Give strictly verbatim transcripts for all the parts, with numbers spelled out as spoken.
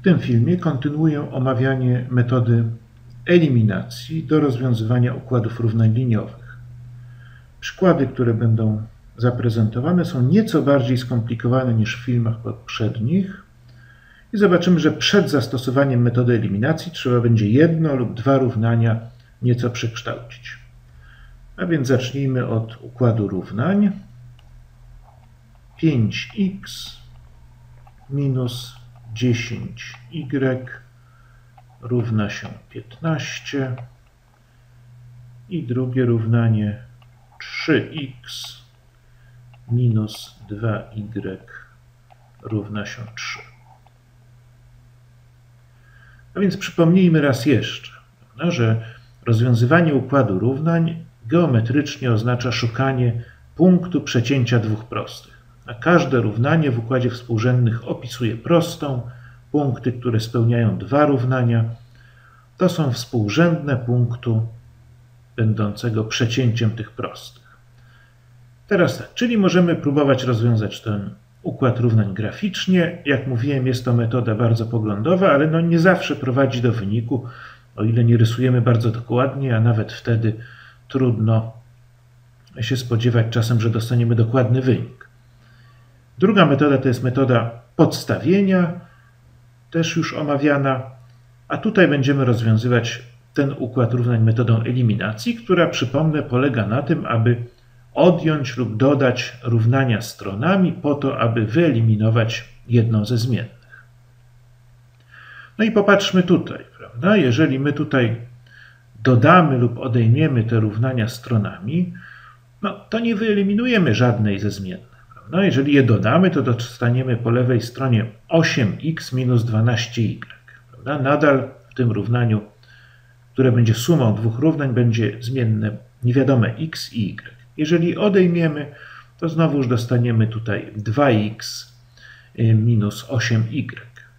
W tym filmie kontynuuję omawianie metody eliminacji do rozwiązywania układów równań liniowych. Przykłady, które będą zaprezentowane, są nieco bardziej skomplikowane niż w filmach poprzednich i zobaczymy, że przed zastosowaniem metody eliminacji trzeba będzie jedno lub dwa równania nieco przekształcić. A więc zacznijmy od układu równań. pięć x minus dziesięć y równa się piętnaście i drugie równanie trzy x minus dwa y równa się trzy. A więc przypomnijmy raz jeszcze, że rozwiązywanie układu równań geometrycznie oznacza szukanie punktu przecięcia dwóch prostych. A każde równanie w układzie współrzędnych opisuje prostą. Punkty, które spełniają dwa równania, to są współrzędne punktu będącego przecięciem tych prostych. Teraz tak, czyli możemy próbować rozwiązać ten układ równań graficznie. Jak mówiłem, jest to metoda bardzo poglądowa, ale no nie zawsze prowadzi do wyniku, o ile nie rysujemy bardzo dokładnie, a nawet wtedy trudno się spodziewać czasem, że dostaniemy dokładny wynik. Druga metoda to jest metoda podstawienia, też już omawiana, a tutaj będziemy rozwiązywać ten układ równań metodą eliminacji, która, przypomnę, polega na tym, aby odjąć lub dodać równania stronami po to, aby wyeliminować jedną ze zmiennych. No i popatrzmy tutaj, prawda? Jeżeli my tutaj dodamy lub odejmiemy te równania stronami, no to nie wyeliminujemy żadnej ze zmiennych. No, jeżeli je dodamy, to dostaniemy po lewej stronie osiem x minus dwanaście y. Prawda? Nadal w tym równaniu, które będzie sumą dwóch równań, będzie zmienne niewiadome x i y. Jeżeli odejmiemy, to znowuż dostaniemy tutaj dwa x minus osiem y.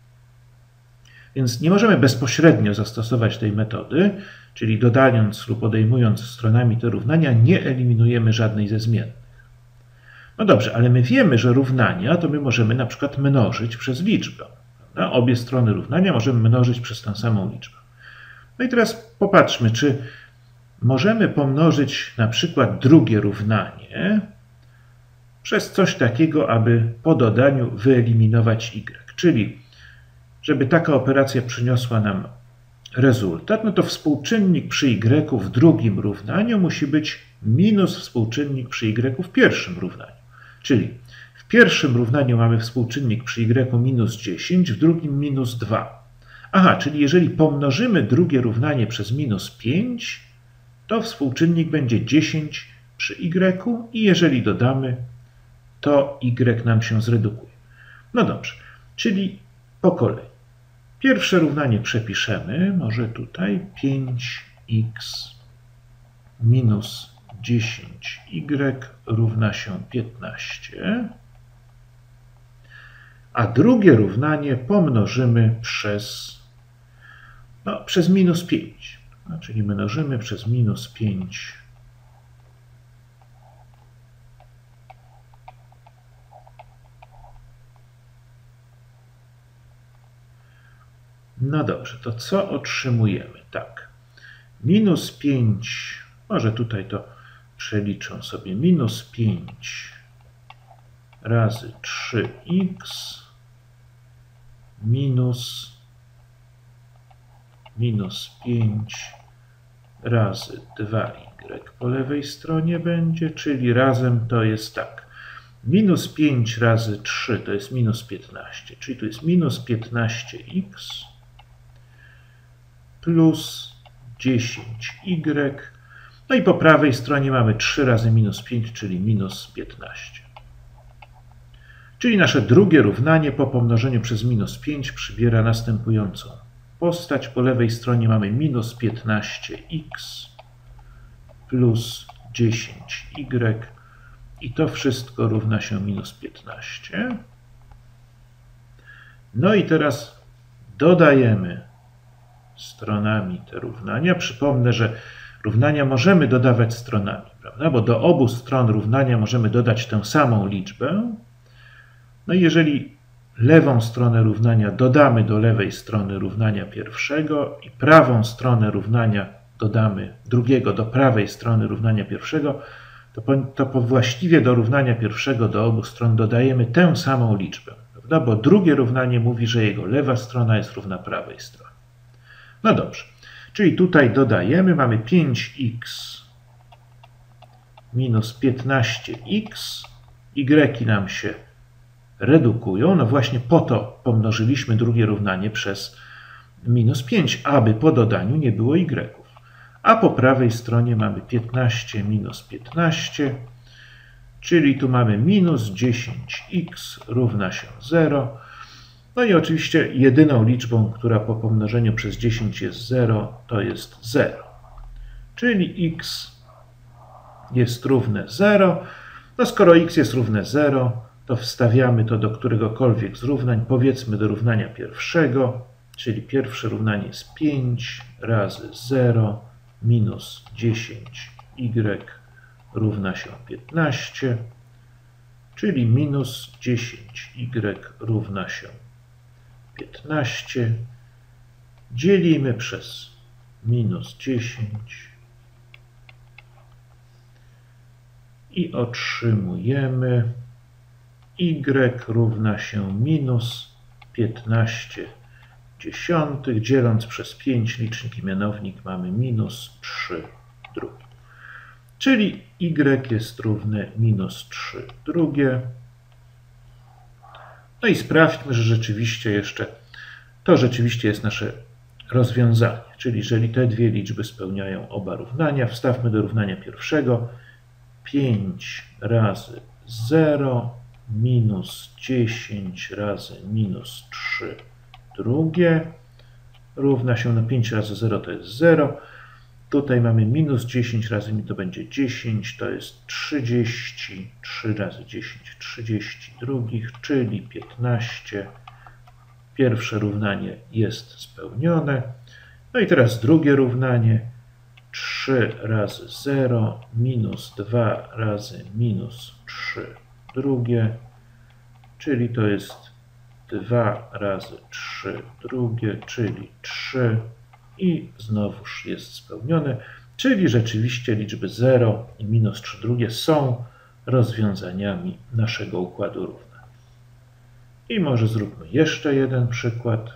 Więc nie możemy bezpośrednio zastosować tej metody, czyli dodając lub odejmując stronami te równania, nie eliminujemy żadnej ze zmiennych. No dobrze, ale my wiemy, że równania to my możemy na przykład mnożyć przez liczbę. Prawda? Obie strony równania możemy mnożyć przez tę samą liczbę. No i teraz popatrzmy, czy możemy pomnożyć na przykład drugie równanie przez coś takiego, aby po dodaniu wyeliminować y. Czyli, żeby taka operacja przyniosła nam rezultat, no to współczynnik przy y w drugim równaniu musi być minus współczynnik przy y w pierwszym równaniu. Czyli w pierwszym równaniu mamy współczynnik przy y minus dziesięć, w drugim minus dwa. Aha, czyli jeżeli pomnożymy drugie równanie przez minus pięć, to współczynnik będzie dziesięć przy y i jeżeli dodamy, to y nam się zredukuje. No dobrze, czyli po kolei. Pierwsze równanie przepiszemy, może tutaj pięć x minus dziesięć y równa się piętnaście, a drugie równanie pomnożymy przez, no, przez minus pięć, no, czyli mnożymy przez minus pięć No dobrze, to co otrzymujemy? Tak, minus pięć, może tutaj to przeliczę sobie, minus pięć razy trzy x minus, minus pięć razy dwa y po lewej stronie będzie, czyli razem to jest tak. Minus pięć razy trzy to jest minus piętnaście, czyli tu jest minus piętnaście x plus dziesięć y. No i po prawej stronie mamy trzy razy minus pięć, czyli minus piętnaście. Czyli nasze drugie równanie po pomnożeniu przez minus pięć przybiera następującą postać. Po lewej stronie mamy minus piętnaście x plus dziesięć y i to wszystko równa się minus piętnaście. No i teraz dodajemy stronami te równania. Przypomnę, że równania możemy dodawać stronami, prawda? Bo do obu stron równania możemy dodać tę samą liczbę. No i jeżeli lewą stronę równania dodamy do lewej strony równania pierwszego i prawą stronę równania dodamy drugiego do prawej strony równania pierwszego, to po, to po właściwie do równania pierwszego do obu stron dodajemy tę samą liczbę, prawda? Bo drugie równanie mówi, że jego lewa strona jest równa prawej stronie. No dobrze, czyli tutaj dodajemy, mamy pięć x minus piętnaście x, y nam się redukują, no właśnie po to pomnożyliśmy drugie równanie przez minus pięć, aby po dodaniu nie było y. A po prawej stronie mamy piętnaście minus piętnaście, czyli tu mamy minus dziesięć x równa się zero. No i oczywiście jedyną liczbą, która po pomnożeniu przez dziesięć jest zero, to jest zero. Czyli x jest równe zero. No skoro x jest równe zero, to wstawiamy to do któregokolwiek z równań, powiedzmy do równania pierwszego, czyli pierwsze równanie jest pięć razy zero minus dziesięć y równa się piętnaście, czyli minus dziesięć y równa się piętnaście, dzielimy przez minus dziesięć i otrzymujemy y równa się minus piętnaście dziesiątych, dzieląc przez pięć licznik i mianownik mamy minus trzy drugie. Czyli y jest równe minus trzy drugie. No i sprawdźmy, że rzeczywiście jeszcze to rzeczywiście jest nasze rozwiązanie. Czyli jeżeli te dwie liczby spełniają oba równania, wstawmy do równania pierwszego pięć razy zero minus dziesięć razy minus trzy drugie równa się, no pięć razy zero to jest zero. Tutaj mamy minus dziesięć razy mi to będzie dziesięć, to jest trzydzieści, trzy razy dziesięć, trzydzieści drugich, czyli piętnaście. Pierwsze równanie jest spełnione. No i teraz drugie równanie. trzy razy zero minus dwa razy minus trzy drugie, czyli to jest dwa razy trzy drugie, czyli trzy i znowuż jest spełnione, czyli rzeczywiście liczby zero i minus trzy drugie są rozwiązaniami naszego układu równań. I może zróbmy jeszcze jeden przykład.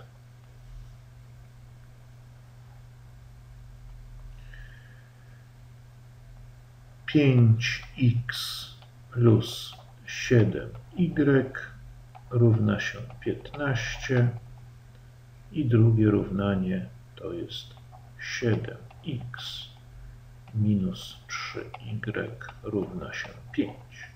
pięć x plus siedem y równa się piętnaście i drugie równanie to jest siedem x minus trzy y równa się pięć.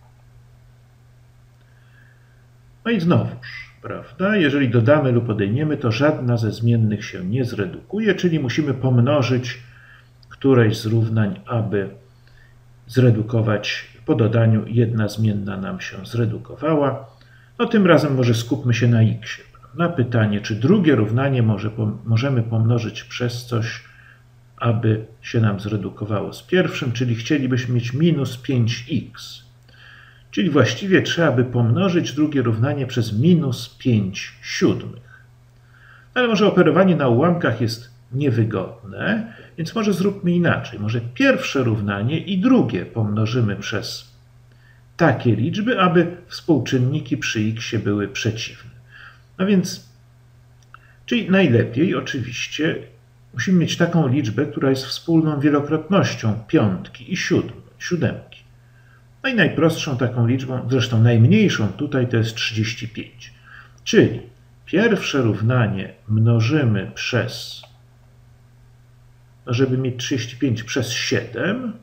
No i znowuż, prawda, jeżeli dodamy lub odejmiemy, to żadna ze zmiennych się nie zredukuje, czyli musimy pomnożyć któreś z równań, aby zredukować po dodaniu jedna zmienna nam się zredukowała. No tym razem może skupmy się na x. Na pytanie, czy drugie równanie może, możemy pomnożyć przez coś, aby się nam zredukowało z pierwszym, czyli chcielibyśmy mieć minus pięć x. Czyli właściwie trzeba by pomnożyć drugie równanie przez minus pięć siódmych. Ale może operowanie na ułamkach jest niewygodne, więc może zróbmy inaczej. Może pierwsze równanie i drugie pomnożymy przez takie liczby, aby współczynniki przy x były przeciwne. No więc, czyli najlepiej oczywiście musimy mieć taką liczbę, która jest wspólną wielokrotnością piątki i siódemki. No i najprostszą taką liczbą, zresztą najmniejszą tutaj, to jest trzydzieści pięć. Czyli pierwsze równanie mnożymy przez, no żeby mieć trzydzieści pięć przez siedem,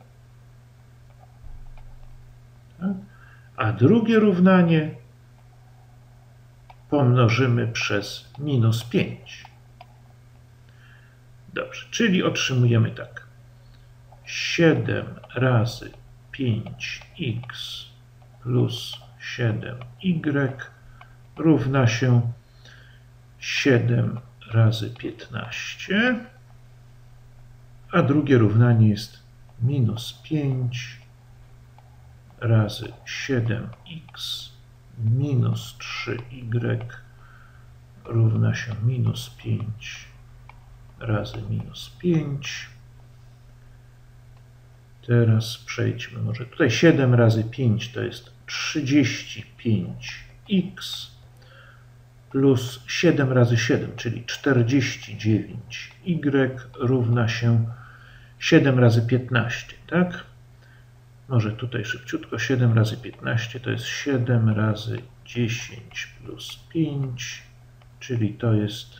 tak? A drugie równanie pomnożymy przez minus pięć. Dobrze, czyli otrzymujemy tak. siedem razy pięć x plus siedem y równa się siedem razy piętnaście, a drugie równanie jest minus pięć razy siedem x minus trzy y równa się minus pięć razy minus pięć. Teraz przejdźmy może tutaj. siedem razy pięć to jest trzydzieści pięć x plus siedem razy siedem, czyli czterdzieści dziewięć y równa się siedem razy piętnaście, tak? Może tutaj szybciutko. siedem razy piętnaście to jest siedem razy dziesięć plus pięć, czyli to jest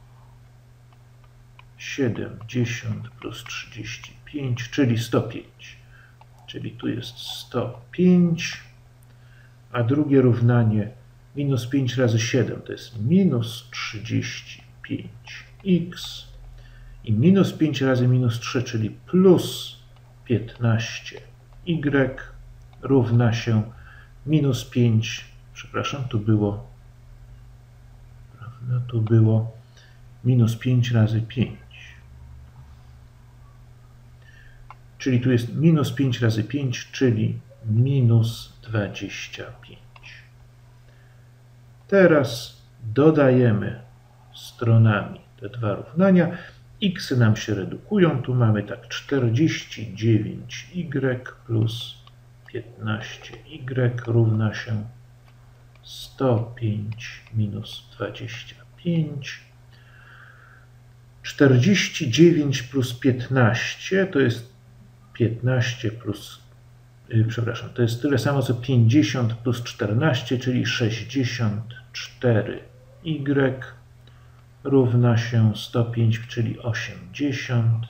siedemdziesiąt plus trzydzieści pięć, czyli sto pięć. Czyli tu jest sto pięć, a drugie równanie minus pięć razy siedem to jest minus trzydzieści pięć x i minus pięć razy minus trzy, czyli plus piętnaście y równa się minus pięć, przepraszam, tu było, prawda, tu było minus pięć razy pięć. Czyli tu jest minus pięć razy pięć, czyli minus dwadzieścia pięć. Teraz dodajemy stronami te dwa równania. X nam się redukują. Tu mamy tak czterdzieści dziewięć y plus piętnaście y równa się sto pięć minus dwadzieścia pięć. czterdzieści dziewięć plus piętnaście to jest piętnaście plus, yy, przepraszam, to jest tyle samo co pięćdziesiąt plus czternaście, czyli sześćdziesiąt cztery y równa się sto pięć, czyli osiemdziesiąt.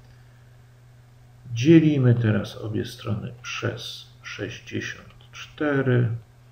Dzielimy teraz obie strony przez sześćdziesiąt cztery.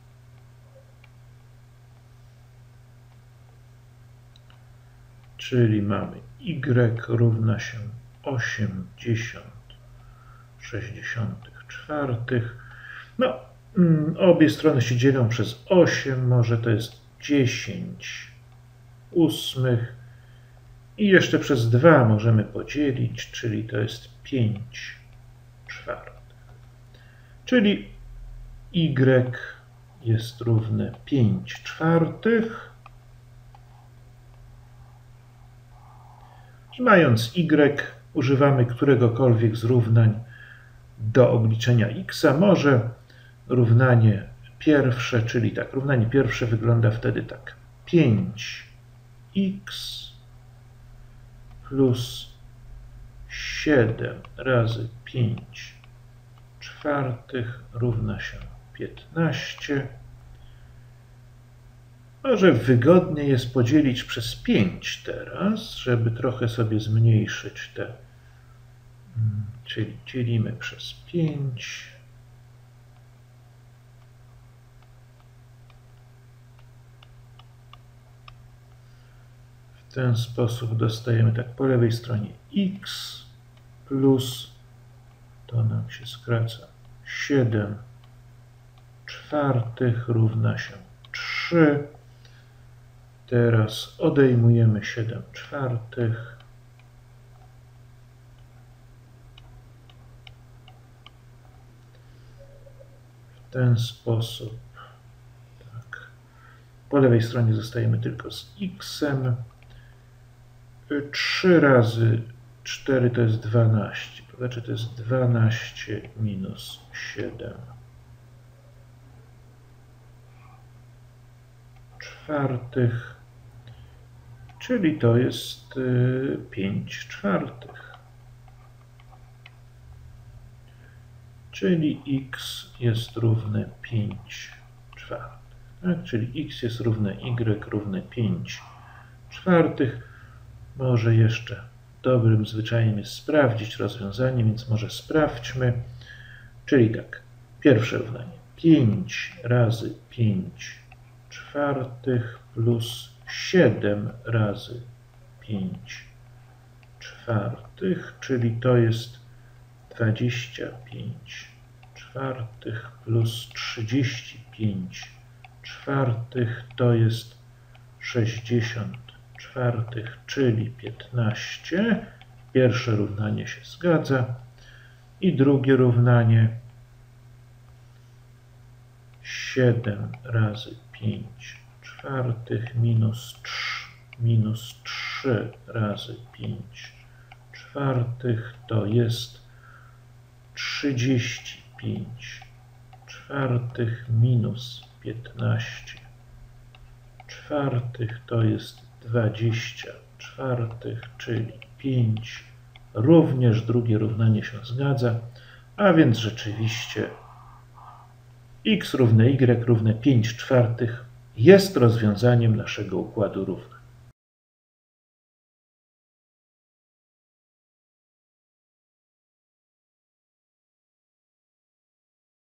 Czyli mamy y równa się osiemdziesiąt sześćdziesiąt cztery. No, obie strony się dzielą przez osiem, może to jest dziesięć ósmych i jeszcze przez dwa możemy podzielić, czyli to jest pięć czwartych. Czyli y jest równe pięć czwartych. I mając y, używamy któregokolwiek z równań do obliczenia x. Może równanie pierwsze, czyli tak, równanie pierwsze wygląda wtedy tak. pięć x plus siedem razy pięć czwartych równa się piętnaście. Może wygodniej jest podzielić przez pięć teraz, żeby trochę sobie zmniejszyć te, czyli dzielimy przez pięć. W ten sposób dostajemy tak po lewej stronie x plus, to nam się skraca, siedem czwartych równa się trzy. Teraz odejmujemy siedem czwartych. W ten sposób. Tak. Po lewej stronie zostajemy tylko z x-em. trzy razy cztery to jest dwanaście. Znaczy to jest dwanaście minus siedem czwartych. Czyli to jest pięć czwartych. Czyli x jest równe pięć czwartych. Tak? Czyli x jest równe y równe pięć czwartych. Może jeszcze dobrym zwyczajem jest sprawdzić rozwiązanie, więc może sprawdźmy. Czyli tak, pierwsze równanie. pięć razy pięć czwartych plus siedem razy pięć czwartych, czyli to jest dwadzieścia pięć czwartych plus trzydzieści pięć czwartych, to jest sześćdziesiąt czwartych, czyli piętnaście. Pierwsze równanie się zgadza. I drugie równanie siedem razy pięć czwartych minus trzy. minus trzy razy pięć czwartych to jest trzydzieści pięć czwartych minus piętnaście czwartych to jest dwadzieścia czwartych, czyli pięć. Również drugie równanie się zgadza, a więc rzeczywiście x równe y równe pięć czwartych jest rozwiązaniem naszego układu równań.